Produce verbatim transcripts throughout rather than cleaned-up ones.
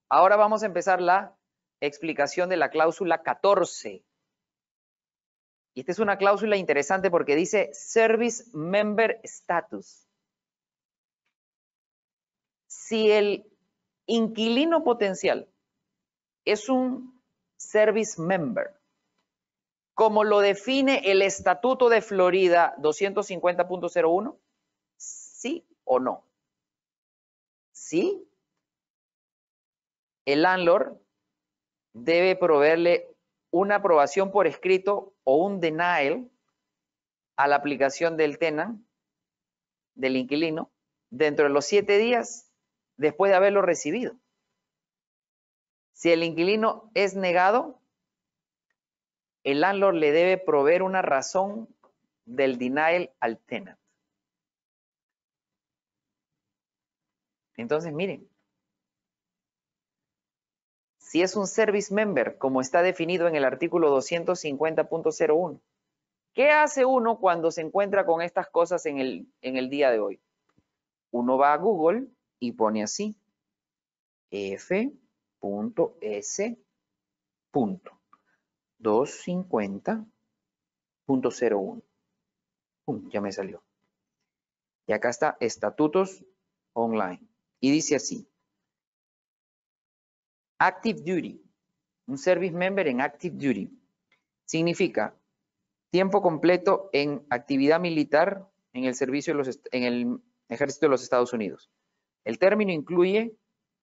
Ahora vamos a empezar la explicación de la cláusula catorce. Y esta es una cláusula interesante porque dice Service Member Status. Si el inquilino potencial es un Service Member, como lo define el Estatuto de Florida doscientos cincuenta punto cero uno, ¿sí o no? Sí. El landlord debe proveerle una aprobación por escrito o un denial a la aplicación del tenant, del inquilino, dentro de los siete días después de haberlo recibido. Si el inquilino es negado, el landlord le debe proveer una razón del denial al tenant. Entonces, miren, si es un service member, como está definido en el artículo doscientos cincuenta punto cero uno, ¿qué hace uno cuando se encuentra con estas cosas en el, en el día de hoy? Uno va a Google y pone así, f punto s punto doscientos cincuenta punto cero uno. Pum, ya me salió. Y acá está estatutos online. Y dice así, Active Duty, un service member en Active Duty, significa tiempo completo en actividad militar en el servicio de los, en el ejército de los Estados Unidos. El término incluye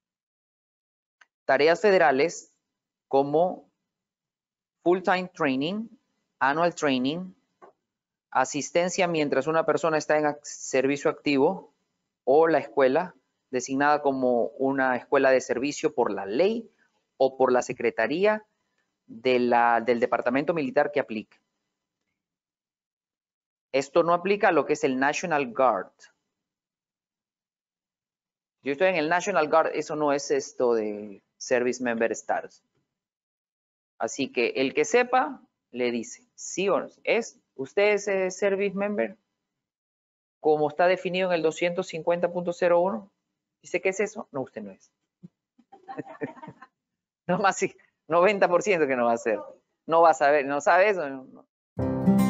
tareas federales como full-time training, annual training, asistencia mientras una persona está en servicio activo o la escuela, designada como una escuela de servicio por la ley o por la Secretaría de la, del Departamento Militar que aplique. Esto no aplica a lo que es el National Guard. Yo estoy en el National Guard, eso no es esto de Service Member Status. Así que el que sepa, le dice, sí o no. ¿Es? ¿Usted es eh, Service Member? Como está definido en el doscientos cincuenta punto cero uno. ¿Dice qué es eso? No, usted no es. No más noventa por ciento que no va a ser. No va a saber, no sabe eso. No.